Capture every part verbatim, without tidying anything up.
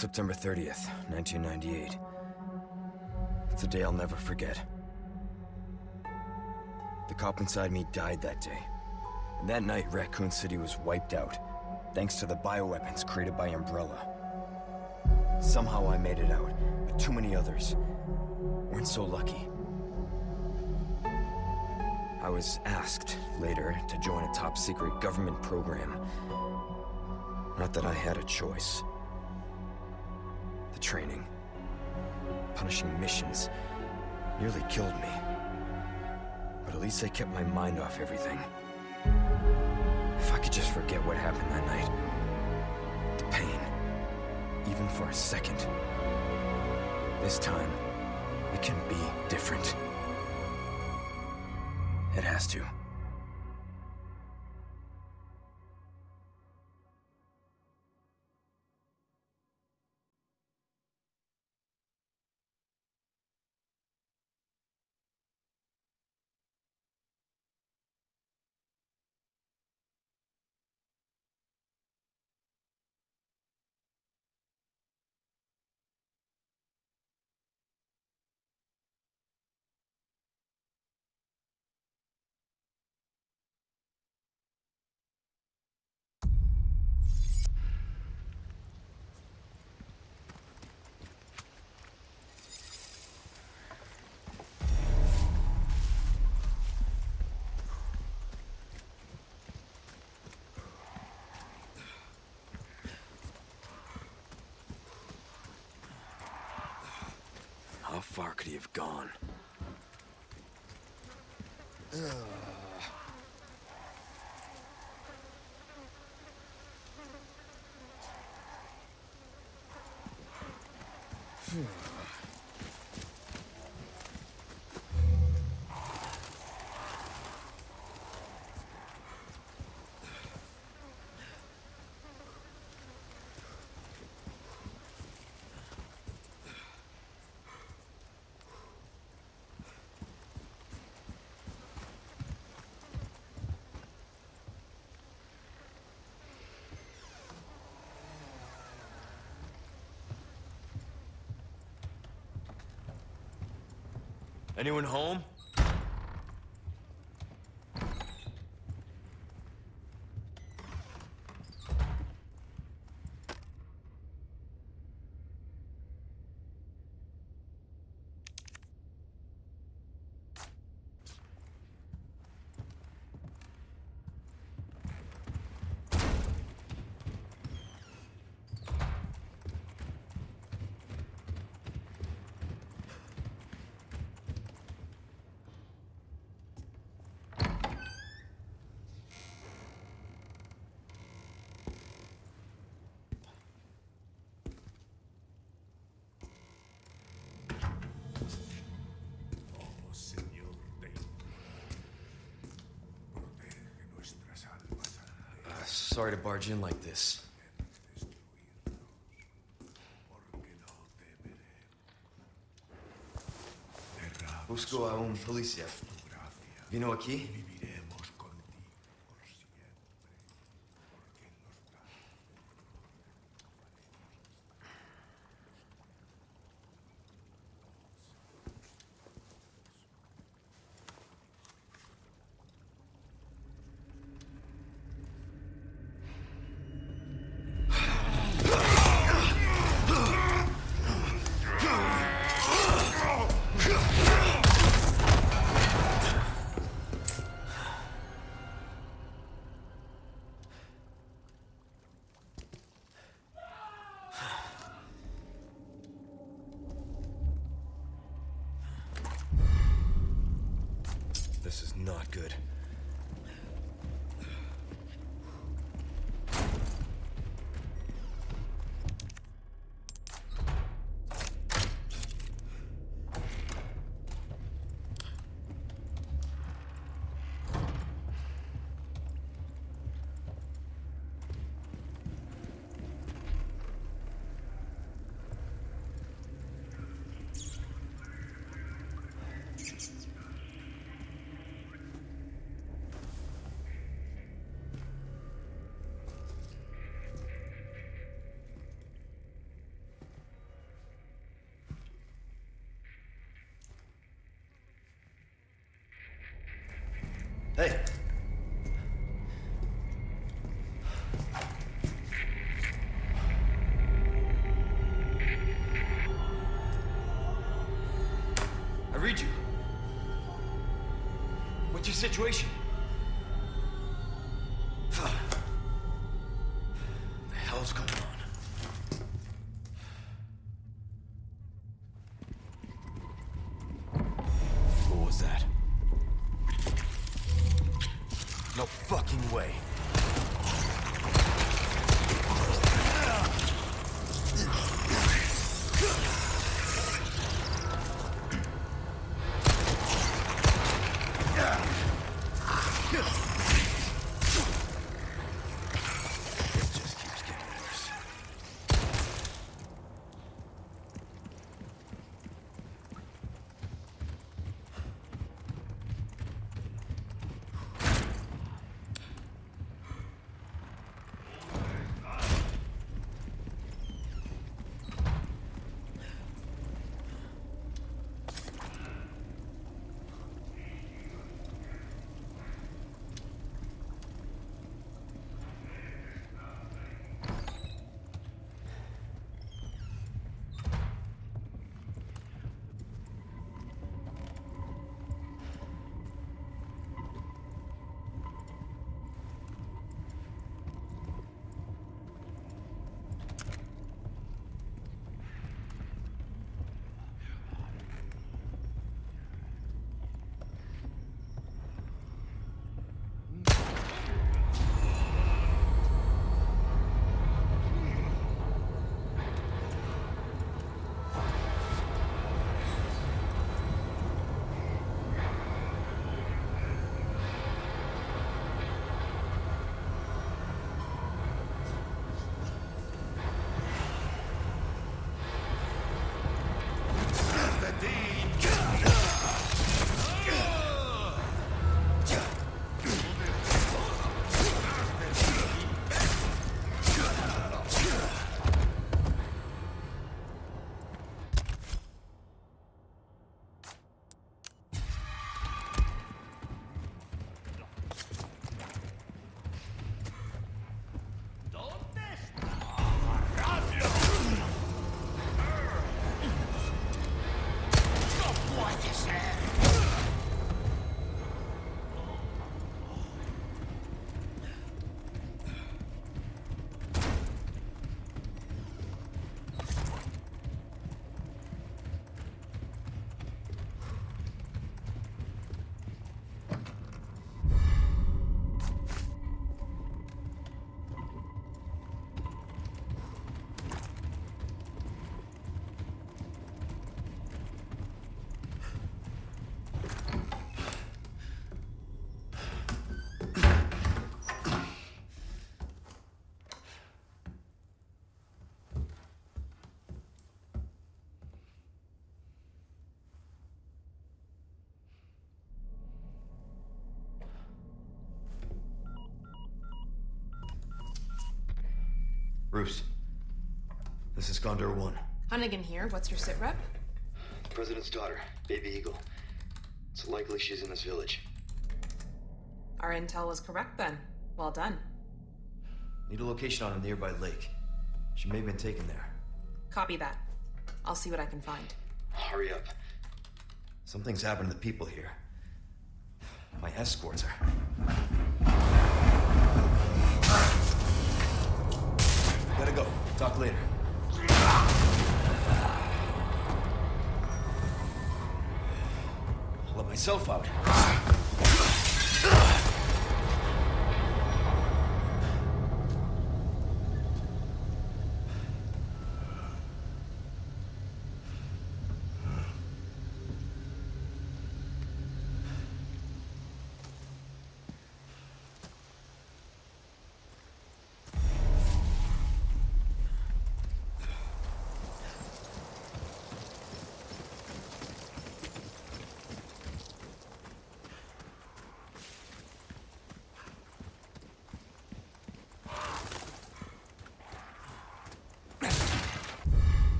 September thirtieth, nineteen ninety-eight. It's a day I'll never forget. The cop inside me died that day. And that night, Raccoon City was wiped out, thanks to the bioweapons created by Umbrella. Somehow I made it out, but too many others weren't so lucky. I was asked, later, to join a top-secret government program. Not that I had a choice. The training, punishing missions, nearly killed me. But at least they kept my mind off everything. If I could just forget what happened that night. The pain. Even for a second. This time, it can be different. It has to. How far could he have gone? Anyone home? Sorry to barge in like this. Busco a un policía. ¿Vino aquí? This is not good. Hey. I read you. What's your situation? What the hell's going on? What was that? No fucking way. Bruce, this is Condor One. Hunnigan here. What's your sit rep? The President's daughter, Baby Eagle. It's likely she's in this village. Our intel was correct then. Well done. Need a location on a nearby lake. She may have been taken there. Copy that. I'll see what I can find. Hurry up. Something's happened to the people here. My escorts are... Gotta go. Talk later. I'll let myself out.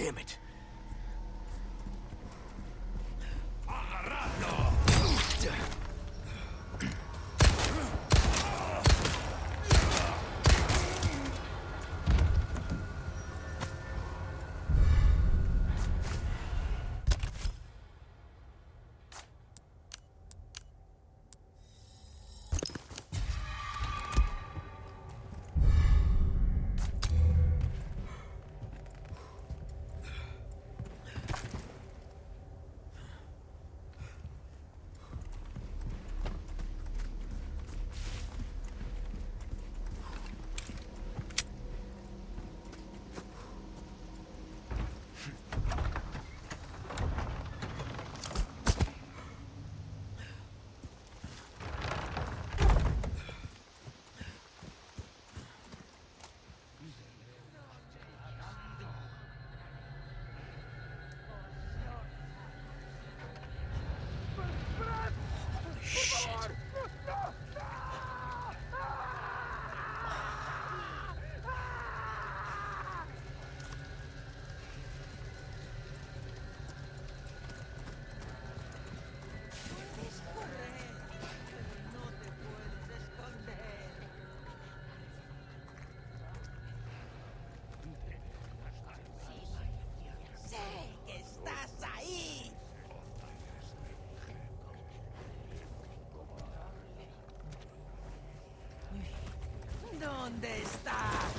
Damn it. ¿Dónde estás?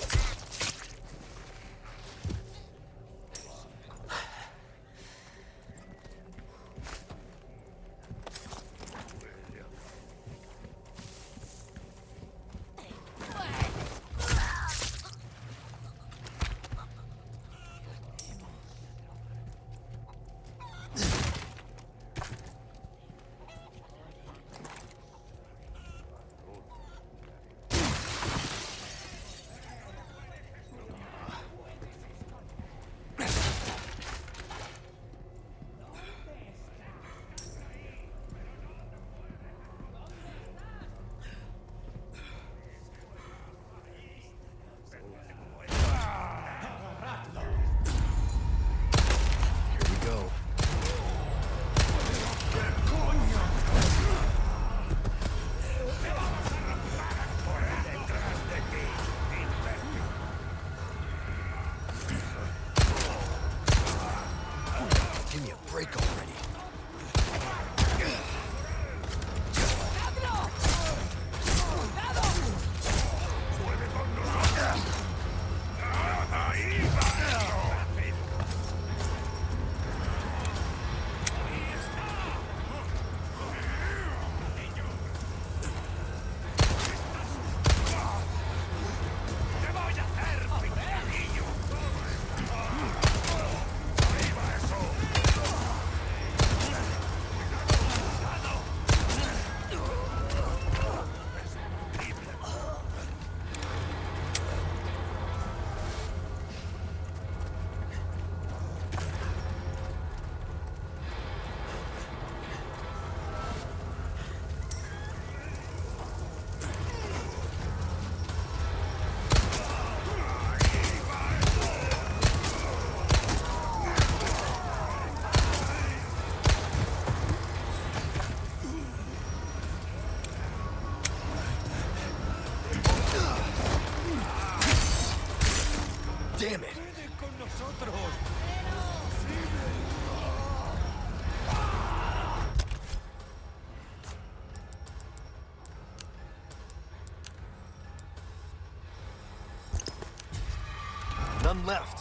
Damn it! None left.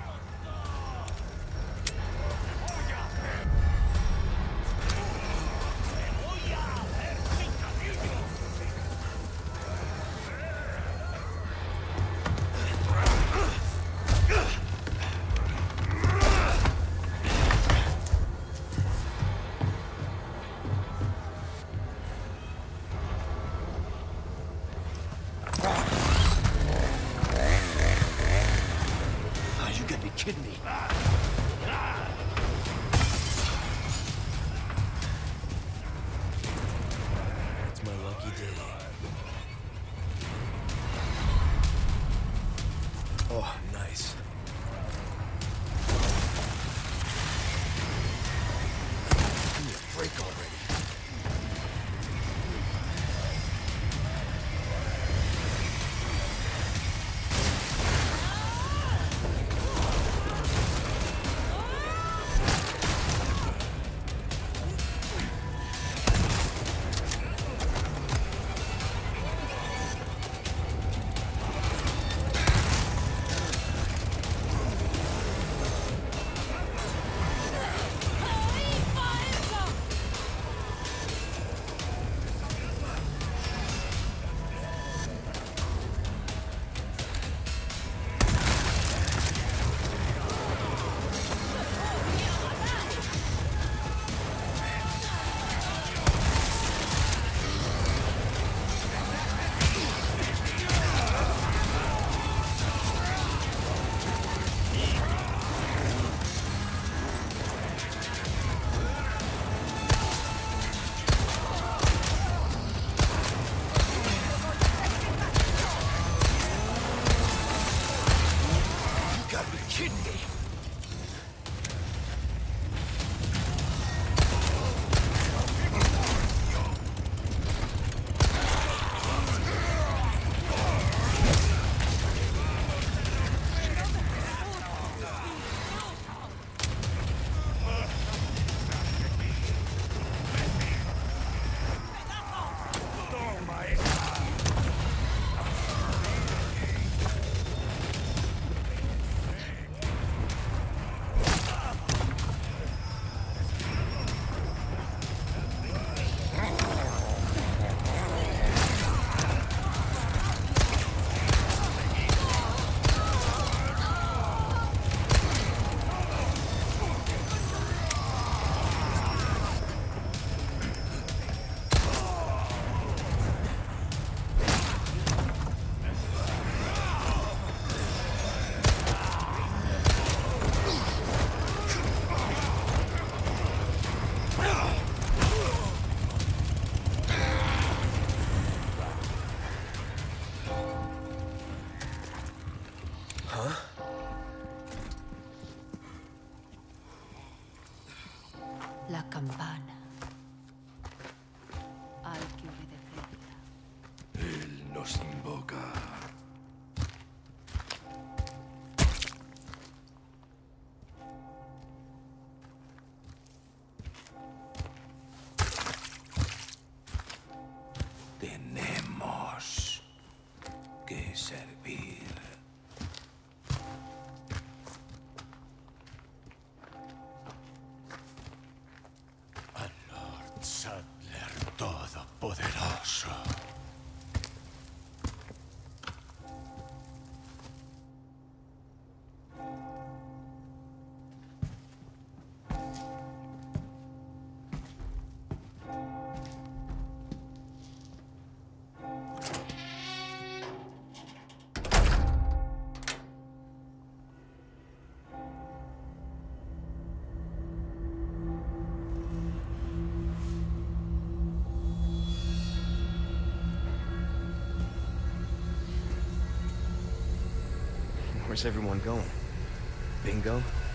Kidding me. It's my lucky day. Oh, nice. Huh? La campana. Hay que obedecerla. Él nos invoca. Tenemos que servir. Al Lord Saddler Todopoderoso. Where's everyone going? Bingo?